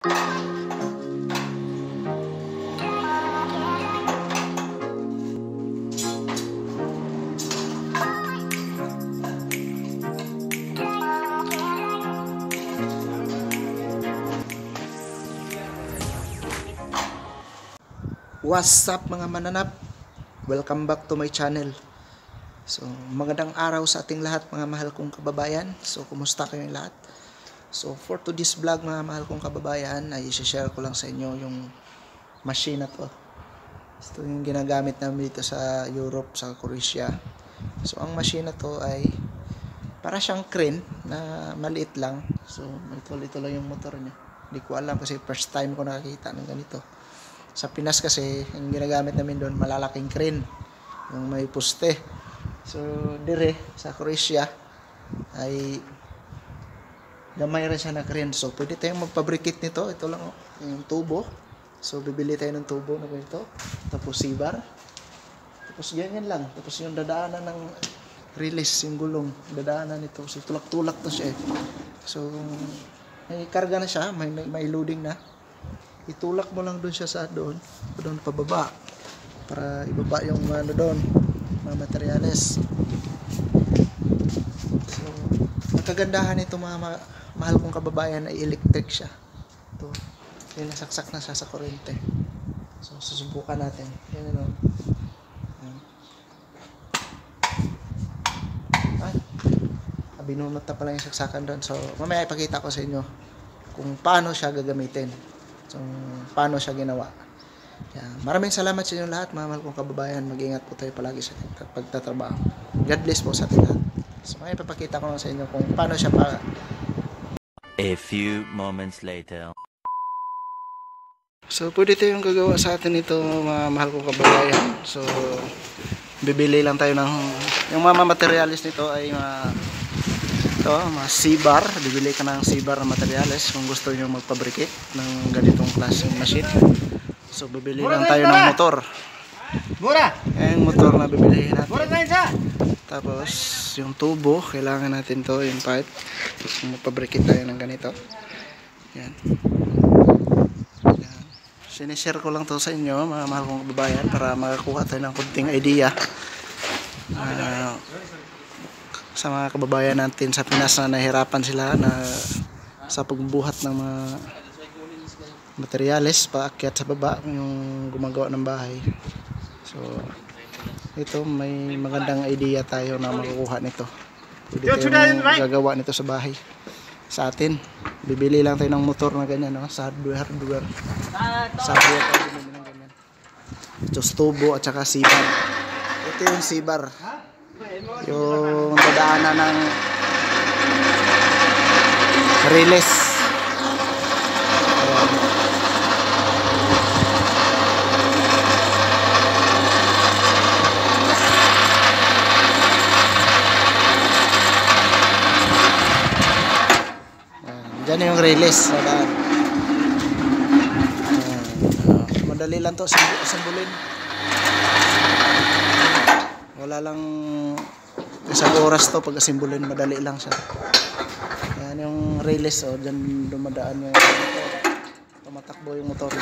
What's up mga mananap? Welcome back to my channel. So, magandang araw sa ating lahat mga mahal kong kababayan. So, kumusta kayong lahat? So, for today's vlog mga mahal kong kababayan, ay i-share ko lang sa inyo yung machine na to. Ito yung ginagamit namin dito sa Europe, sa Croatia. So, ang machine na to ay para siyang crane na maliit lang. So, ito lang yung motor niya. Hindi ko alam kasi first time ko nakakita ng ganito. Sa Pinas kasi, yung ginagamit namin doon, malalaking crane. Yung may poste. So, dire, sa Croatia, ay gamay rin siya na crane. So, pwede tayong magpabricate nito. Ito lang, yung tubo. So, bibili tayo ng tubo na ganito. Tapos, sibar. Tapos, ganyan lang. Tapos, yung dadaanan ng release, yung gulong. Dadaanan nito. So, tulak-tulak to siya eh. So, may karga na siya. May loading na. Itulak mo lang doon siya sa doon pababa para ibaba yung ano doon, mga materyales. So, ang kagandahan nito mga mahal kong kababayan ay electric siya. Ito, yung nasaksak na siya sa kuryente. So, susubukan natin. Yan ano. Binunot na pala yung saksakan doon. So, mamaya ipakita ko sa inyo kung paano siya gagamitin. So, paano siya ginawa. Maraming salamat sa inyo lahat, mga mahal kong kababayan. Mag-ingat po tayo palagi sa pagtatrabaho. God bless po sa ating lahat. So, ngayon papakita ko lang sa inyo kung paano siya pa. A few moments later. So, pwede tayong gagawa sa atin ito, mga mahal kong kababayan. So, bibili lang tayo ng yung mga materialis nito ay mga C-bar. Bibili ka ng C-bar na materials kung gusto nyo magpabricate ng ganitong klaseng machine. So, bibili lang tayo ng motor. Yung motor na bibili natin. Tapos, yung tubo, kailangan natin to, yung pipe. Tapos, magpabricate tayo ng ganito. Yan. Sinishare ko lang to sa inyo, mga mahal kong kababayan, para makakuha tayo ng kunting idea. Sa mga kababayan natin sa Pinas na nahirapan sila na sa pagbubuhat ng mga materyales paakyat sa baba, yung gumagawa ng bahay. So, ito may magandang idea tayo na makukuha nito. Pwede tayong gagawa nito sa bahay sa atin. Bibili lang tayo ng motor na ganyan, no? Sa hardware tayo bibili ng ganyan. Ito tubo at saka C-bar. Ito yung C-bar, yung dadaanan ng release. Diyan yung release. Madali lang to simbulin. Wala lang isang oras to pag asimbulin, madali lang siya. Yan yung release, dyan dumadaan yung motor. Tumatakbo yung motor.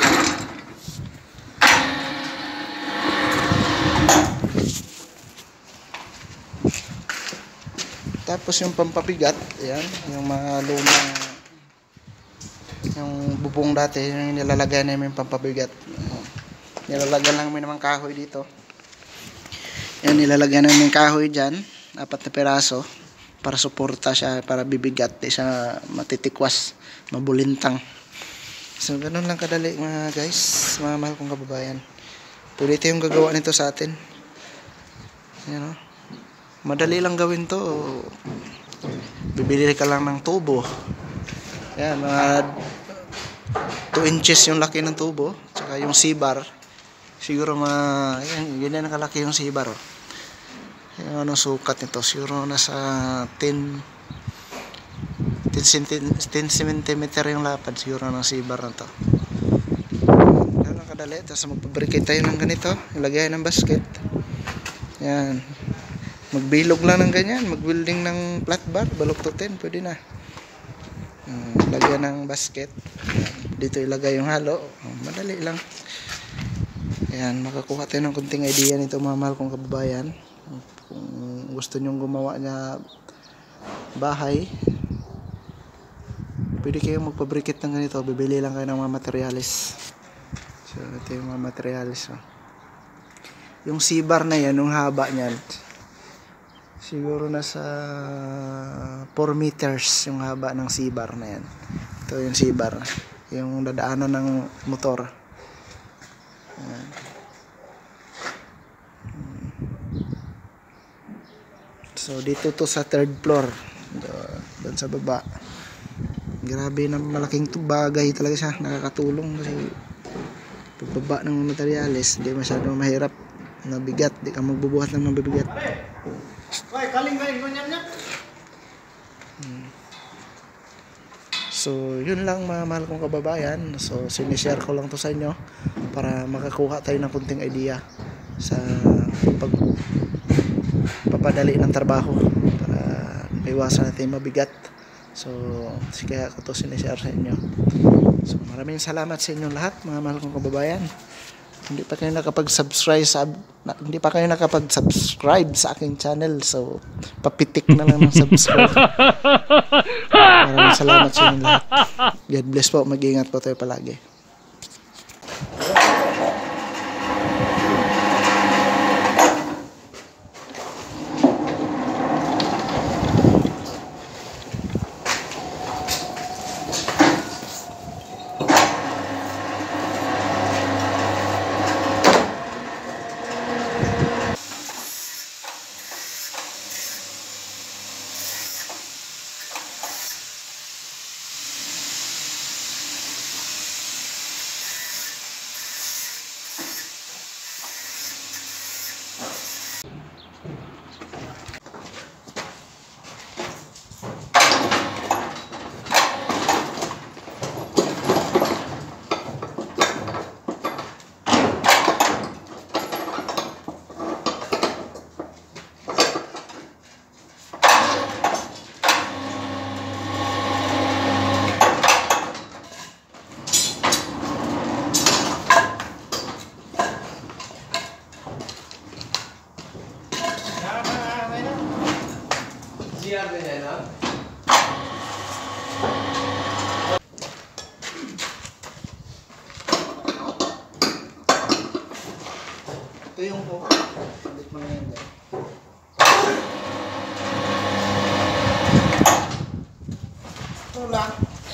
Tapos yung pampabigat, yan, yung mga lumang yung bubong dati, yung nilalagay namin yung pampabigat. Nilalagyan lang namin ng kahoy dito. Yan, nilalagyan namin kahoy dyan, 4 na piraso, para suporta siya, para bibigat, di siya matitikwas, mabulintang. So, ganun lang kadali mga guys, mga mahal kong kababayan. Pwede tayong gagawa nito sa atin. Yan, madali lang gawin to. Bibili ka lang ng tubo. Yan, mga 2 inches yung laki ng tubo, tsaka yung C-bar. Siguro ganyan kalaki yung C-bar. Yung sukat nito, siguro nasa 10 cm yung lapad siguro ng C-bar na to. Ganun kadali. Tapos magpabricate tayo ng ganito, ilagay ng basket. Yan, magbilog lang ng ganyan, magbuilding ng flat bar, baluktutin, pwede na. Lagyan ng basket. Yan. dito ilagay yung halo. Madali lang. Ayan, makakuha tayo ng kunting idea nito mga mahal kong kababayan. Kung gusto nyong gumawa na bahay, pwede kayong magpabrikit ng ganito. Bibili lang kayo ng mga materialis. So ito yung mga materialis. Yung C-bar na yan, yung haba nyan, siguro nasa 4 meters yung haba ng C-bar na yan. Ito yung C-bar, yung dadaanan ng motor. Ayan. So dito to sa 3rd floor, doon sa baba. Grabe na malaking bagay talaga siya, nakakatulong kasi pagbaba ng materialis, di masyadong mahirap na bigat, di ka magbubuhat ng mabibigat. So yun lang mga mahal kong kababayan. So sinishare ko lang to sa inyo para makakuha tayo ng kunting idea sa papadali ng trabaho para iwasan natin mabigat. So kaya ko to sinishare sa inyo. So maraming salamat sa inyong lahat mga mahal kong kababayan. Hindi pa kayo nakapag-subscribe sa aking channel, so papitik na lang ng subscribe. Maraming salamat sa inyong lahat. God bless po, mag-iingat po tayo palagi. Ito yung po. Balik mo na yan dyan. Ito lang.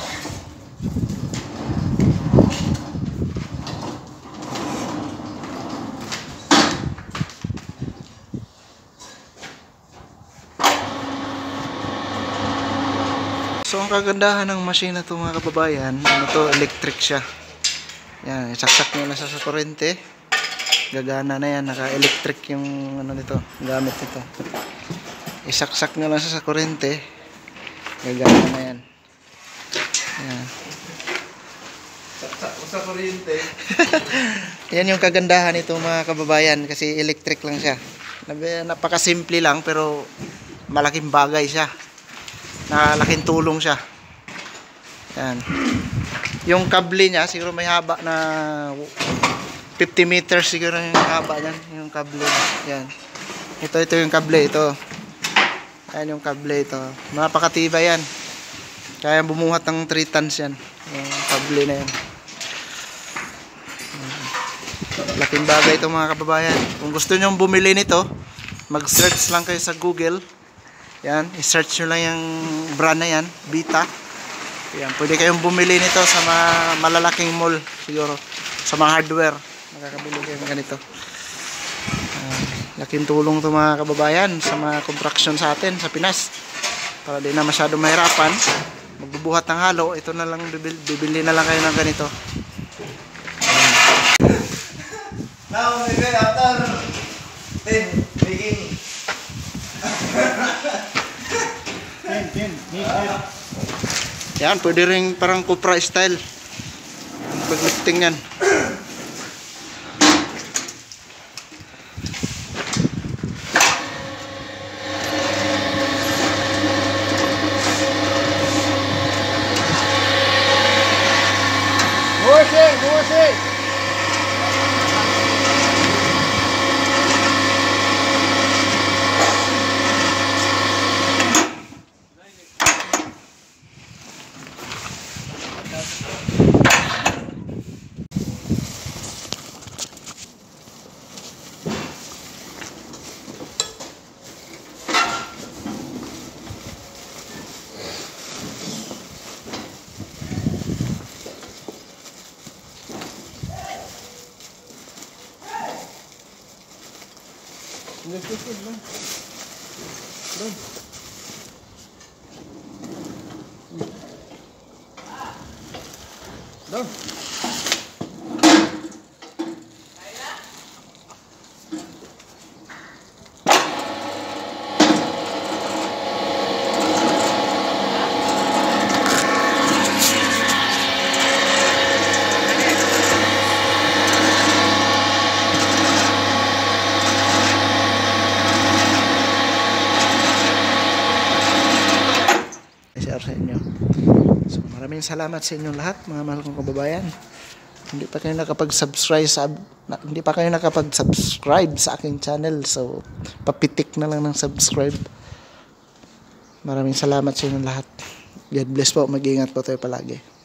So ang kagandahan ng machine na ito mga kababayan, ano to, electric siya. Yan, isaksak nyo na sa kurente. Gagana na yan, naka-electric yung ano nito, gamit nito. Isaksak nyo lang sa kurente, gagana na yan. Yan. Saksak sa kurente. Yan yung kagandahan nito mga kababayan, kasi electric lang siya. Napakasimple lang pero malaking bagay siya. Nakalaking tulong siya. Yan. Yung kable niya, siguro may haba na 50 meters siguro yung haba niyan, yung kable. Yan. Ito yung kable ito. Yan yung kable ito. Napakatibay yan. Kaya bumuhat ng 3 tons yan. Yung kable na yan. Laking bagay ito mga kababayan. Kung gusto nyo bumili nito, mag-search lang kayo sa Google. Yan, i-search nyo lang yung brand na yan, Vita. Yan, pwede kayong bumili nito sa mga malalaking mall siguro, sa mga hardware. Nakakabili kayo ng ganito. Laking tulong ito mga kababayan sa mga construction sa atin sa Pinas. Para di na masyado mahirapan, magbubuhat ng halo, ito na lang, bibili na lang kayo ng ganito. Now, maybe after 10 making. 10. Yan, pwede rin parang Cupra style. Paglifting yan. Buwasing! Buwasing! share sa inyo. So maraming salamat sa inyong lahat, mga mahal kong kababayan. Hindi pa kayo nakapag-subscribe sa aking channel, so papitik na lang ng subscribe. Maraming salamat sa inyong lahat. God bless po, mag-iingat po tayo palagi.